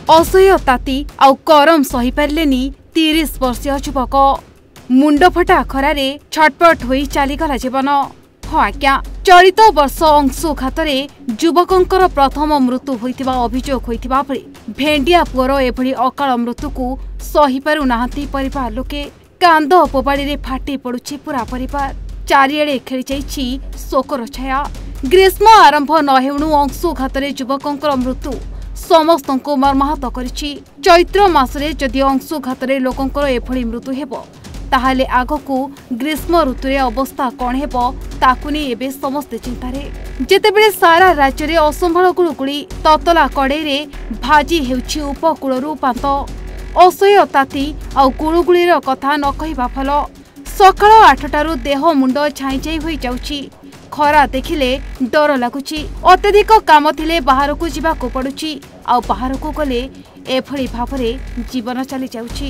असह्य ताती आउ गरम सही पारलेनी 30 वर्षीय युवक मुंडफटा खरारे छटपट होई चलीगला जीवन। हाँ आज्ञा, चलित वर्ष अंशुघात युवकंकर प्रथम मृत्यु होइतिबा अभियोग होइतिबा परे भेंडिया पुअर एभली अकाल मृत्यु को सही पारु नाहांती परिवार लोके। कांद पोबाड़ी फाटी पड़ुछि पूरा परिवार। चारिआडे खेली जाइछि शोकर छाया। ग्रीष्म आरंभ न हेउणु अंशुघात युवकंकर मृत्यु समस्तंको मर्माहत करिछि। चैत्र मासरे जदि अंशुघात लोकंकर एभली मृत्यु हेबो ताहाले आगकू ग्रीष्म ऋतुरे अवस्था कौन हेबो ताकु नै एबे समस्ते चिंतारे। जेतेबेले सारा राज्य रे असंभाळ गुळुगुळी ततला कड़ेरे भाजी हेउछि उपकूलरू पांत। असह्य ताती आ गुळुगुळीर कथा न कहिबा फल। सकाळ 8टारू देह मुंड छाई छाई होई जाउछि। खरा देखिले डर लागुछि। अत्यधिक काम थिले बाहरकू जिबाकू पडुछि आ बाहरकू गले एभली भावरे जीवन चली जाउछि।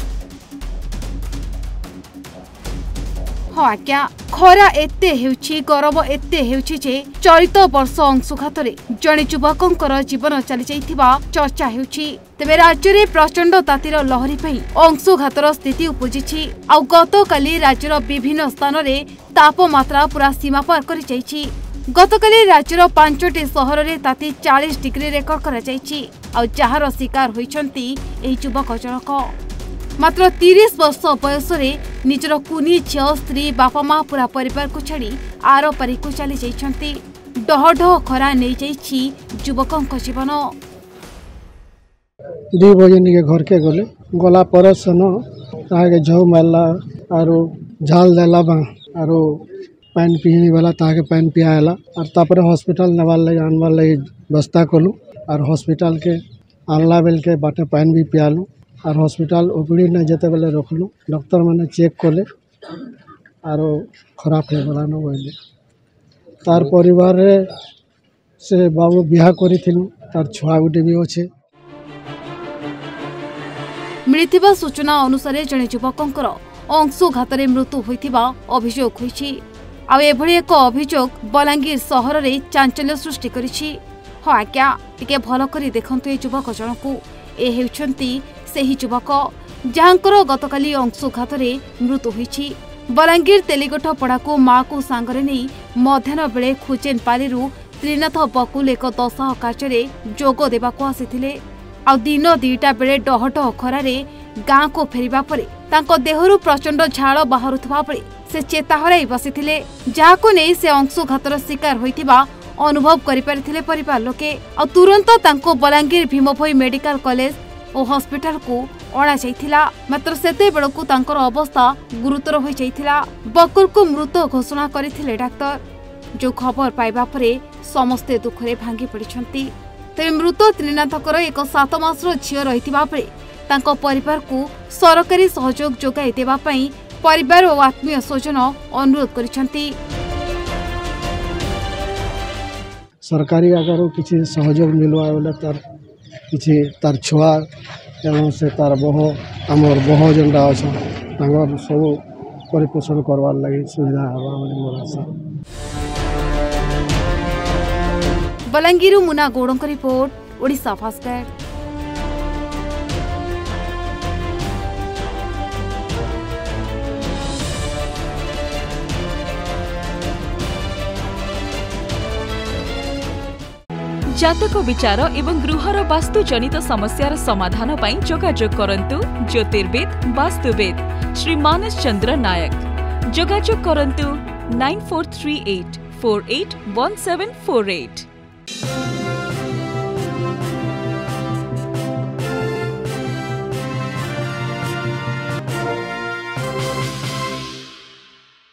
हाँ आज्ञा, खरा एते हेउछि, गरम एते हेउछि जे चलित वर्ष अंशुघात जड़े युवकंकर जीवन चली जाइथिबा चर्चा हेउछि। तेबे राज्य रे प्रचंड तातीर लहरी पई अंशुघातर स्थिति उपजिछि। आ गतकाली राज्यर विभिन्न स्थान रे तापमात्रा पूरा सीमा पार करि जाइछि। गतकाली राज्यर 5टी सहर रे ताती 40 डिग्री रेकर्ड करा जाइछि। आ जहार शिकार होइछंती एही युवक जनक। मात्र 30 वर्ष बयस निजर कुनी झियो स्त्री बापा माँ पूरा परिवार को छाड़ी आर पारी को चली जाइछंती। डह डह खरा नहीं जाइछि युवकंक जीवन। 2 बजे निके घर के गले गला परसन ताके झौ मारला आरो झाल देला बा आरो पानी पीनी वाला ताके पानी पियाला और तापर हॉस्पिटल नेवाल ले आनवाल ले व्यवस्था कलु और हॉस्पिटल के आनला बेल के बाटे पानी भी पियालु और हॉस्पिटल ओपीडी ने जेते बेले रखलु। डॉक्टर माने चेक कले आरो खराब हो गला न बोले। तार परिवार रे से बाबू बिहा करिथिलु, तार छुआ गुटे भी अछि। मिलिथिबा सूचना अनुसार जने युवकंकर अंशुघातरे मृत्यु होइथिबा अभियोग होइछि। आ एभली एक अभियोग बलांगीर सहर रे चांचल्य सृष्टि करिछि। हाँ आज्ञा, टिके भल करी देखंतु ए युवक जनकू। ए हेउछंती सेही युवक जहाँकर गतकाली अंशुघातरे मृत्यु होइछि। बलांगीर तेलीगोठ पड़ाकू माँ को सांगरे नहीं मध्याह्न बेले खुचेन पालीरू त्रिनाथ बकुल एक दशह कार्य जोग देवाकू आसिथिले। आ दिन 2टा बेले डहडह खरारे गाँ को फेरिबा परे तांको देहरु प्रचंड झाड़ बाहरुथबा परे से चेता हराई बसिथिले। जाहाकू नै से अंशुघातर शिकार होइतिबा अनुभव करि परिथिले परिवार लोके। आ तुरंत तांको बलांगीर भीमभोई मेडिकल कॉलेज और हॉस्पिटल को अणा जाइथिला। मात्र सेते बेलकू तांकर अवस्था गुरुतर होई जाइथिला। बकुल को मृत घोषणा करथिले डाक्टर। जो खबर पाइबा परे समस्ते दुखरे भांगी पड़िछंती। तेरे मृत त्रिनाथकर एक 7 मासर झियो रहिथिबा परे तांको परिवार को सरकारी सहयोग जोगाई देबा पई परिवार और आत्मीय स्वजन अनुरोध करिछंती। सरकारी अगर किसी सहयोग मिलवा बोले तार किसी तार छुआ एवं से तार बह आमर बह जेनटा अच्छा तांगर सब परिपोषण करवार लगी सुविधा हवा बोली मोर आशा। बलांगीर मुना गौड़ों रिपोर्ट, ओडिशा फास्ट। जातक विचार एवं गृहर वास्तु जनित समस्यार समाधान पाई जोगाजोग करंतु ज्योतिर्विद वास्तुविद श्री मानस चंद्र नायक। जोगाजोग करंतु 9438 481748।